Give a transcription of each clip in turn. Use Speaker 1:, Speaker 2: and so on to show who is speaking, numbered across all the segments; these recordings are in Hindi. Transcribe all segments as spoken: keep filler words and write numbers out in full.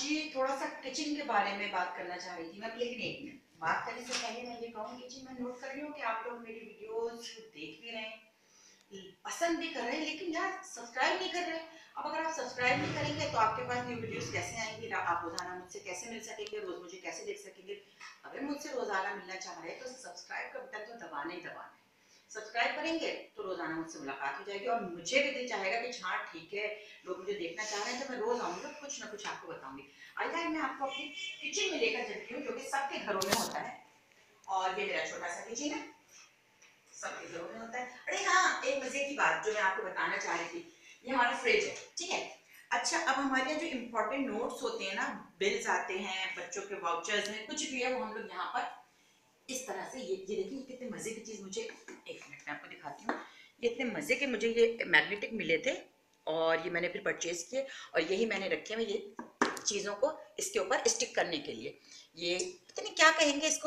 Speaker 1: ये थोड़ा सा किचन के बारे में बात करना चाह रही थी मैं, लेकिन एक मिनट बात करने से पहले मैं ये कहूँ, किचन में नोट कर रही हूँ कि आप लोग मेरी वीडियोस देख भी रहे हैं, पसंद भी कर रहे हैं, लेकिन यार सब्सक्राइब नहीं कर रहे हैं। अब अगर आप सब्सक्राइब नहीं करेंगे तो आपके पास न्यू वीडियोस कैसे आएंगी, आप रोजाना मुझसे कैसे मिल सकेंगे, रोज मुझे कैसे देख सकेंगे। अगर मुझसे रोजाना मिलना चाह रहे हैं तो सब्सक्राइब का बटन तो दबाना ही दबाना है। सब्सक्राइब करेंगे तो रोजाना मुझसे मुलाकात हो जाएगी और मुझे भी दिल चाहेगा कि हाँ ठीक है, लोग मुझे देखना चाह रहे हैं तो मैं रोज आऊंगी, कुछ ना कुछ आपको बताऊंगी। आइए मैं आपको अपनी किचन में लेकर चलती हूँ, जो कि सबके घरों में होता है। और ये मेरा छोटा सा किचन है, सबके घरों में होता है। अरे हाँ, एक मजे की बात जो मैं आपको बताना चाह रही थी, ये हमारा फ्रिज है, ठीक है। अच्छा, अब हमारे यहाँ जो इम्पोर्टेंट नोट्स होते हैं ना, बिल्स आते हैं, बच्चों के वाउचर्स हैं, कुछ भी है, वो हम लोग यहाँ पर इस तरह से, ये ये देखिए कितने मजे की चीज, मुझे एक मिनट में आपको दिखाती हूँ। ये इतने मजे के मुझे ये मैग्नेटिक मिले थे और ये मैंने फिर परचेज किए और यही मैंने रखे हुए ये चीज़ों को इसके ऊपर स्टिक करने के लिए। ये पता नहीं क्या कहेंगे इसको,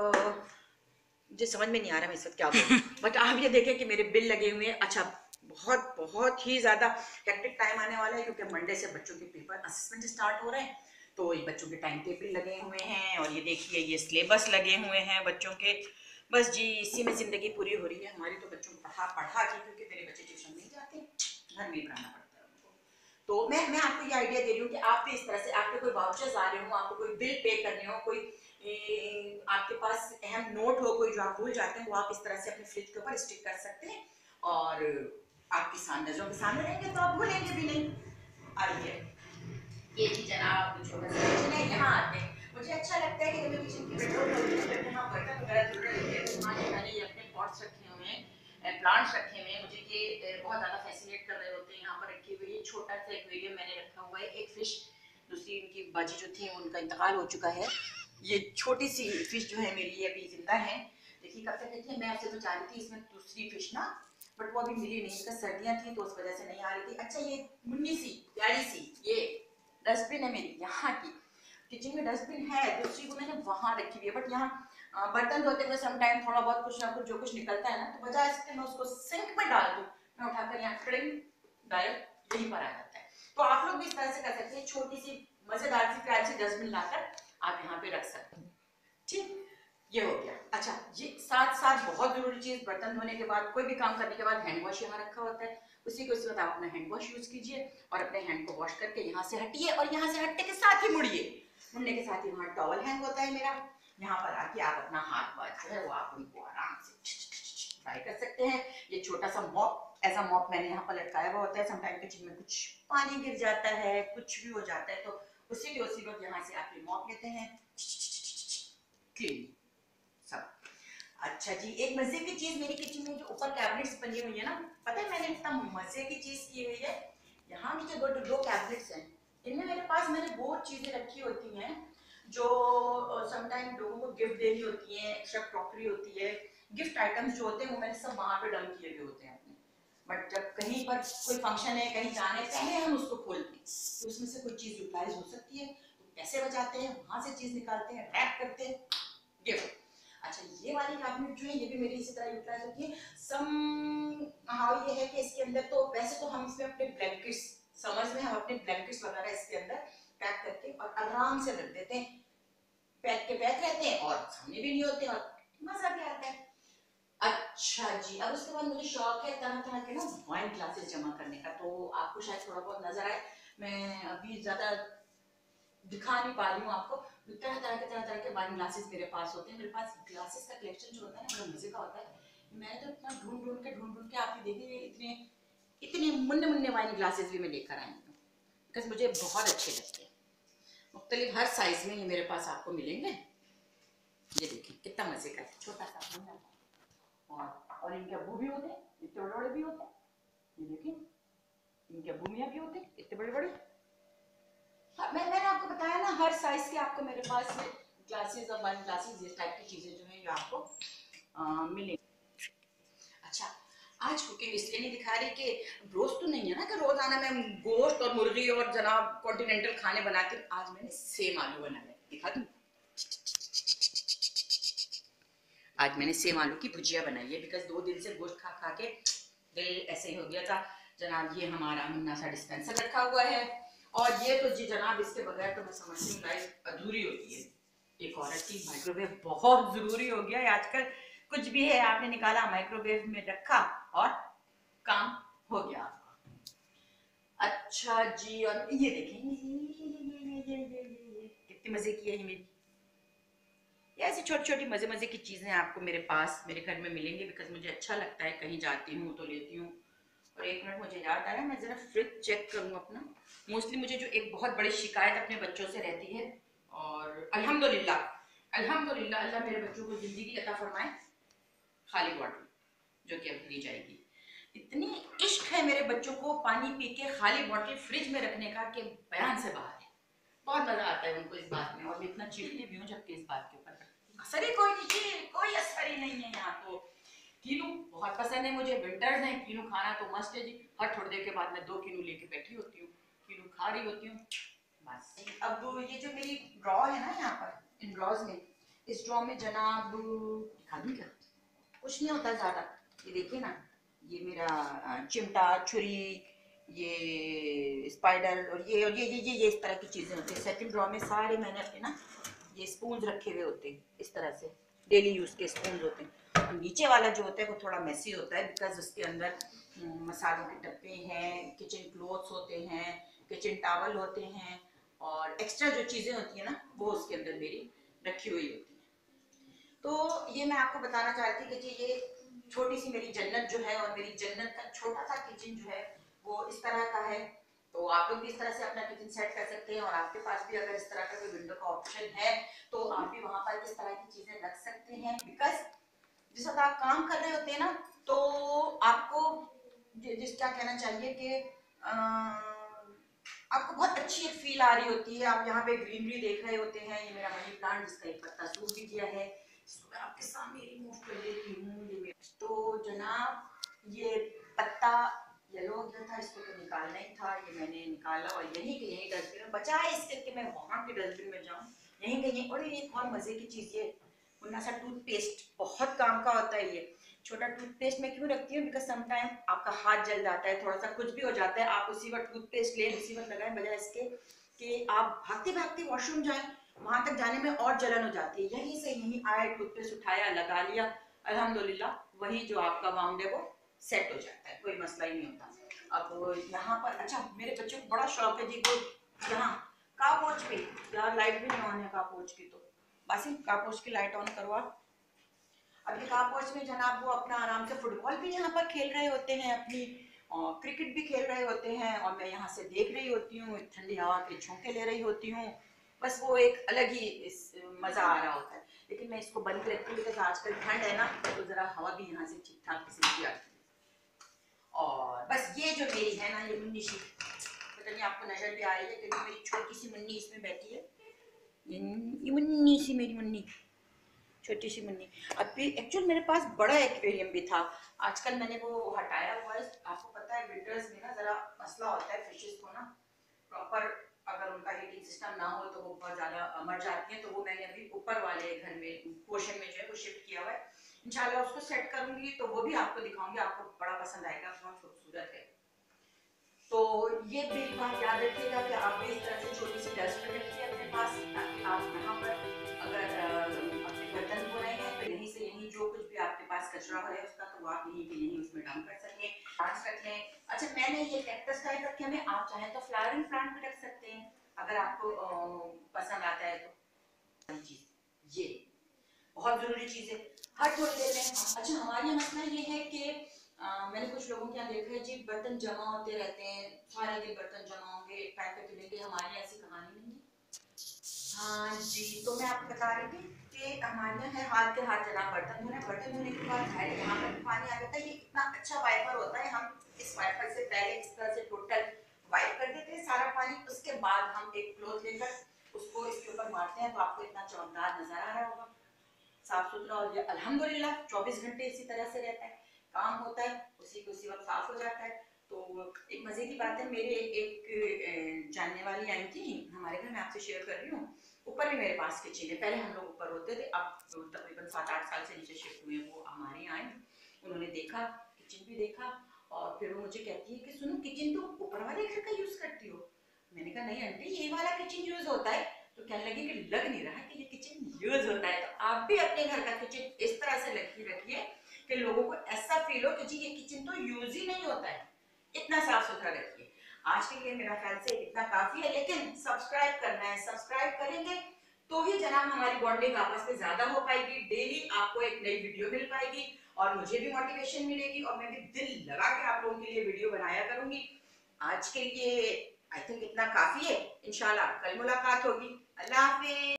Speaker 1: मुझे समझ में नहीं आ रहा मैं इस वक्त क्या बोलूं। बट आप ये देखें कि मेरे बिल लगे हुए हैं। अच्छा, बहुत बहुत ही ज़्यादा हेक्टिक टाइम आने वाला है, क्योंकि मंडे से बच्चों के पेपर असेसमेंट स्टार्ट हो रहे हैं, तो ये बच्चों के टाइम टेबल लगे हुए हैं और ये देखिए ये सिलेबस लगे हुए हैं बच्चों के। बस जी, इसी में ज़िंदगी पूरी हो रही है हमारी। तो बच्चों को पढ़ा पढ़ा के, क्योंकि मेरे बच्चे ट्यूशन नहीं जाते, घर में ही पढ़ाना पड़ता है उनको। तो मैं मैं आपको ये आइडिया दे रही हूँ कि आप भी इस तरह से, आपके कोई वाउचर्स आ रहे हो, आपको कोई बिल पे करने हो, कोई ए, आपके पास अहम नोट हो कोई जो आप भूल जाते हैं, वो आप इस तरह से अपने फ्रिज के ऊपर स्टिक कर सकते हैं और आपकी नजरों के सामने रहेंगे तो आप भूलेंगे भी नहीं। आइए, ये जी जनाब छोटा सा किचन है, यहाँ आते हैं। मुझे अच्छा लगता है कि जब मैं किचन की विंडो खोलती हूँ, जब यहाँ बर्तन वगैरह धुल रहे हैं, तो वहाँ मैंने ये अपने पॉट्स रखे हुए हैं, प्लांट्स रखे हुए हैं, मुझे ये बहुत ज़्यादा फैसिनेट कर रहे होते हैं। यहाँ पर रखी हुई छोटा सा एक्वेरियम मैंने रखा हुआ है, एक फिश, दूसरी इनकी बाजी जो थी उनका इंतकाल हो चुका है। ये छोटी सी फिश जो है मेरी, ये अभी जिंदा है। देखिए कब तक देखिए, मैं ऐसे तो चाह रही थी इसमें दूसरी फिश ना, बट वो अभी मिली नहीं, इसका सर्दियाँ थी तो उस वजह से नहीं आ रही थी। अच्छा, ये मुन्नी सी प्यारी सी ये डस्टबिन है मेरी, यहाँ की किचन में डस्टबिन है, दूसरी को मैंने वहाँ रखी हुई है। बट यहाँ बर्तन धोते हुए समटाइम थोड़ा बहुत कुछ ना कुछ जो कुछ निकलता है ना, तो बजाय इसके मैं उसको सिंक में डाल दूँ, मैं उठाकर यहाँ ट्रिंग डायरेक्ट यहीं पर आ जाता है। तो आप लोग भी इस तरह से कर सकते हैं, छोटी सी मजेदार सी प्यारी सी डस्टबिन लाकर आप यहाँ पे रख सकते हैं। ठीक, ये हो गया। अच्छा, ये साथ साथ बहुत जरूरी चीज, बर्तन धोने के बाद, कोई भी काम करने के बाद हैंड वॉश यहाँ रखा होता है, उसी को इस वक्त आप अपना हैंड वॉश यूज कीजिए और अपने हैंड को वॉश करके यहाँ से हटिए और यहाँ से हटने के साथ ही मुड़िए। मुड़ने के साथ ही वहाँ टॉवल हैंग होता है मेरा, यहाँ पर आके आप अपना हाथ वाथ जो है वो आप उनको आराम से ट्राई कर सकते हैं। ये छोटा सा मॉप, ऐसा मॉप मैंने यहाँ पर लटकाया हुआ होता है, समटाइम किचन में कुछ पानी गिर जाता है, कुछ भी हो जाता है, तो उसी के उसी वक्त यहाँ से आप ये मॉप लेते हैं, क्लीन सब। अच्छा जी, एक मजे की चीज मेरी किचन में जो ऊपर कैबिनेट्स बनी हुई है ना, पता है मैंने इतना मजे की चीज की हुई है। यहाँ नीचे दो दो कैबिनेट्स हैं, इनमें मेरे पास मैंने वो चीजें रखी होती हैं जो समटाइम लोगों को गिफ्ट देनी होती है, एक्स्ट्रा क्रॉकरी होती है, गिफ्ट आइटम्स जो होते हैं वो मैंने सब वहां पे डंप किए हुए होते हैं अपने। बट जब कहीं पर कोई फंक्शन है, कहीं जाने पहले हम उसको खोलते हैं तो उसमें से कोई चीज यूटिलाइज हो सकती है, तो पैसे बचाते हैं, वहां से चीज निकालते हैं, रैप करते हैं, गिफ्ट। अच्छा, ये वाली कैबिनेट जो है ये भी मेरी इसी तरह यूटिलाइज होती है। सम हाउ ये है कि इसके अंदर तो वैसे तो हम इसमें अपने ब्लैंकेट्स, समर्स में हम अपने ब्लैंकेट्स वगैरह इसके अंदर पैक करके और आराम से रख देते हैं, पैक के पैक रहते हैं और सामने भी नहीं होते और मजा भी आता है। अच्छा जी, अब उसके बाद मुझे शौक है तरह तरह के ना वाइन ग्लासेस जमा करने का, तो आपको शायद थोड़ा बहुत नजर आए, मैं अभी ज्यादा दिखा नहीं पा रही हूँ आपको। तरह तरह के तरह तरह के वाइन ग्लासेस मेरे पास होते हैं। मेरे पास ग्लासेस का कलेक्शन जो होता है ना, बड़ा मजे का होता है। मैंने तो इतना ढूंढ ढूंढ के ढूंढ ढूंढ के आप देखिए, इतने इतने मुन्ने मुन्ने वाइन ग्लासेस भी मैं लेकर आई हूँ, बिकॉज मुझे बहुत अच्छे लगते हैं। मुख्तलिफ हर साइज में ये मेरे पास आपको मिलेंगे। ये देखिए कितना मजे का, छोटा सा और और इनके अब्बू भी होते हैं, इतने बड़े बड़े भी होते हैं। ये देखिए इनके अब्बू मियाँ भी होते हैं, इतने बड़े बड़े। हाँ, मैं मैंने आपको बताया ना, हर साइज के आपको मेरे पास ग्लासेस और वाइन ग्लासेस, इस टाइप की चीजें जो है जो आपको मिलेंगी। अच्छा, आज कुकिंग इसलिए नहीं दिखा रही कि रोज तो नहीं है ना कि रोजाना मैं गोश्त और मुर्गी और जनाब कॉन्टिनेंटल खाने बनाती हूँ। आज मैंने सेम आलू बनाए, दिखा दूँ? आज मैंने सेम आलू की भुजिया बनाई है, बिकॉज दो दिन से गोश्त खा खा के दिल ऐसे ही हो गया था जनाब। ये हमारा मुन्ना सा डिस्पेंसर रखा हुआ है और ये तो जी जनाब, इसके बगैर तो मैं समझती हूँ लाइफ अधूरी होती है। एक औरत की माइक्रोवेव बहुत जरूरी हो गया है आजकल। कुछ भी है आपने निकाला, माइक्रोवेव में रखा और काम हो गया। अच्छा जी, और ये देखें, ये ये ये ये ये कितनी मजे की है ये मेरी। ये ऐसी छोटी छोटी मजे मजे की चीजें आपको मेरे पास मेरे घर में मिलेंगी, बिकॉज मुझे अच्छा लगता है, कहीं जाती हूँ तो लेती हूँ। और एक मिनट, मुझे याद आ रहा है, मैं जरा फ्रिज चेक करूँ अपना। मोस्टली मुझे जो एक बहुत बड़ी शिकायत अपने बच्चों से रहती है, और अल्हम्दुलिल्लाह अल्हम्दुलिल्लाह अल्लाह मेरे बच्चों को जिंदगी अता फरमाए, खाली बॉटल जो कि अब दी जाएगी। इतनी इश्क है मेरे बच्चों को पानी पी के खाली बॉटल फ्रिज में रखने का कि बयान से बाहर है। बहुत मजा आता है उनको इस बात में, और मैं इतना चिढ़ती भी हूँ जबकि इस बात के ऊपर असर ही कोई नहीं, कोई असर ही नहीं है यहाँ तो। कीनू बहुत पसंद है मुझे, विंटर्स हैं, कीनू खाना तो मस्त है जी। हर थोड़ी देर के बाद मैं दो कीनू लेके बैठी होती हूँ, कीनू खा रही होती हूँ बस। अब ये जो मेरी ड्रॉ है ना यहाँ पर, इन ड्रॉज में, इस ड्रॉ में जनाब दिखा दूँ क्या, कुछ नहीं होता ज्यादा। ये देखिए ना, ये मेरा चिमटा, छुरी, ये स्पाइडर, और ये और ये ये ये, ये इस तरह की चीजें होती है। सेकंड ड्रॉ में सारे मैंने अपने ना ये स्पून रखे हुए होते हैं, इस तरह से डेली यूज के स्पून होते हैं। और नीचे वाला जो होता है वो थोड़ा मेसी होता है, बिकॉज उसके अंदर मसालों के डब्बे हैं, किचन क्लोथ्स होते हैं, किचन टॉवल होते हैं, और एक्स्ट्रा जो चीजें होती है ना वो उसके अंदर मेरी रखी हुई होती है। तो ये मैं आपको बताना चाहती थी कि ये छोटी सी मेरी जन्नत जो है, और मेरी जन्नत का छोटा सा किचन जो है वो इस तरह का है। तो आप लोग भी इस तरह से अपना किचन सेट कर सकते हैं, और आपके पास भी अगर इस तरह का कोई विंडो का ऑप्शन है तो आप भी वहां पर इस तरह की चीजें रख सकते हैं। बिकॉज जिस वक्त आप काम कर रहे होते हैं ना, तो आपको जिस क्या कहना चाहिए कि आपको बहुत अच्छी एक फील आ रही होती है। आप यहाँ पे ग्रीनरी देख रहे होते हैं, ये मेरा मनी प्लांट जिसका एक पत्ता सूख भी गया है, इसको मैं आपके सामने रिमूव कर देती हूँ। तो जनाब ये पत्ता येलो हो गया था, इसको तो निकालना ही था, ये मैंने निकाला और यहीं के यहीं डस्टबिन में बचा है, इसके कि मैं वहां के डस्टबिन में जाऊं, यहीं के यहीं। और ये एक और मजे की चीज, ये मुन्ना सा टूथपेस्ट बहुत काम का होता है। ये छोटा टूथपेस्ट मैं क्यों रखती हूँ, बिकॉज समटाइम आपका हाथ जल जाता है, थोड़ा सा कुछ भी हो जाता है, आप उसी वक्त टूथपेस्ट ले उसी वक्त लगाएं, बजाय इसके कि आप भागते भागते वॉशरूम जाएं, वहां तक जाने में और जलन हो जाती है। यहीं से यहीं आए, टूथपेस्ट उठाया, लगा लिया, अल्हम्दुलिल्लाह वही जो आपका वाउंड है वो सेट हो जाता है, कोई मसला ही नहीं होता। अब यहाँ पर अच्छा, मेरे बच्चों को बड़ा शौक है जी, को यहाँ कापोच पे, यार लाइट भी नहीं ऑन है कापोच की, तो बासी कापोच की लाइट ऑन करो आप। अब ये कापोच में जनाब वो अपना आराम से फुटबॉल भी यहाँ पर खेल रहे होते हैं, अपनी क्रिकेट भी खेल रहे होते हैं, और मैं यहाँ से देख रही होती हूँ, ठंडी हवा के झोंके ले रही होती हूँ। बस वो एक अलग ही इस मजा आ रहा होता है। लेकिन मैं इसको बंद रखती हूँ बिकॉज आजकल ठंड है ना, तो जरा हवा भी यहाँ से ठीक ठाक किस्म की आती है। और बस ये जो मेरी है ना, ये मुन्नी सी, पता नहीं आपको नजर भी आ रही है कि मेरी छोटी सी मुन्नी इसमें बैठी है, ये मुन्नी सी मेरी मुन्नी, छोटी सी मुन्नी। अभी एक्चुअल मेरे पास बड़ा एक्वेरियम भी था, आजकल मैंने वो हटाया हुआ है। आपको पता है विंटर्स में ना जरा मसला होता है फिशेस को ना, प्रॉपर अगर उनका हीटिंग सिस्टम ना हो तो वो बहुत ज्यादा मर जाती हैं। तो वो मैंने अभी ऊपर वाले घर में पोर्शन में जो है वो शिफ्ट किया हुआ है, इंशाल्लाह उसको सेट करूंगी तो वो भी आपको दिखाऊंगी, आपको बड़ा पसंद आएगा, बहुत खूबसूरत है। तो ये मेरी बात याद रखिएगा कि आप भी इस तरह से छोटी सी डस्टबिन रखिए अपने पास, ताकि आप यहाँ पर अगर अपने बर्तन धो रहे हैं तो यहीं से यहीं जो कुछ भी आपके पास कचरा है उसका, तो आप यहीं के यहीं उसमें डंप कर सकें, प्लांट्स रख लें। अच्छा, मैंने ये कैक्टस टाइप रखे हैं, आप चाहें तो फ्लावरिंग प्लांट भी रख सकते हैं अगर आपको पसंद आता है तो। चीज ये बहुत जरूरी चीज है, हर थोड़ी देर में। अच्छा, हमारे मसला ये है कि आ, मैंने कुछ लोगों के यहाँ देखा है जी, बर्तन जमा होते रहते हैं, सारे दिन बर्तन जमा होंगे, एक टाइम पे धुलेंगे, हमारी ऐसी कहानी नहीं है। हाँ जी, तो मैं आपको बता रही थी कि हमारे यहाँ है हाथ के हाथ जनाब बर्तन धोने, बर्तन धोने के बाद है यहाँ पर भी पानी आ जाता है। ये इतना अच्छा वाइपर होता है, हम इस वाइपर से पहले इस तरह से टोटल वाइप कर देते हैं सारा पानी, उसके बाद हम एक क्लॉथ लेकर उसको इसके ऊपर मारते हैं, तो आपको इतना चमकदार नजर आ रहा होगा, साफ सुथरा। और ये अल्हम्दुलिल्लाह चौबीस घंटे इसी तरह से रहता है, काम होता है उसी को उसी वक्त साफ हो जाता है। तो एक मजे की बात है, मेरे एक जानने वाली आई थी हमारे घर, मैं आपसे शेयर कर रही हूँ। ऊपर भी मेरे पास किचन है, पहले हम लोग ऊपर होते थे, अब तकरीबन सात आठ साल से नीचे शिफ्ट हुए, वो हमारे यहाँ आए, उन्होंने देखा, किचन भी देखा, और फिर वो मुझे कहती है कि सुनो, किचन तो ऊपर वाले घर का यूज करती हो? मैंने कहा नहीं आंटी ये वाला किचन यूज होता है। तो कहने लगी कि लग नहीं रहा कि ये किचन यूज होता है। तो आप भी अपने घर का किचन इस तरह से लगी रखिए कि लोगों को ऐसा फील हो कि जी ये किचन तो यूज ही नहीं होता है। इतना साफ सुथरा रखिए। आज के लिए मेरा ख्याल से इतना काफी है, लेकिन सब्सक्राइब करना है। सब्सक्राइब करेंगे तो ही जनाब हमारी बॉन्डिंग आपस में ज्यादा हो पाएगी। डेली आपको एक नई वीडियो मिल पाएगी और मुझे भी मोटिवेशन मिलेगी और मैं भी दिल लगा के आप लोगों के लिए वीडियो बनाया करूंगी। आज के लिए आई थिंक इतना काफी है। इंशाल्लाह कल मुलाकात होगी। अल्लाह हाफिज।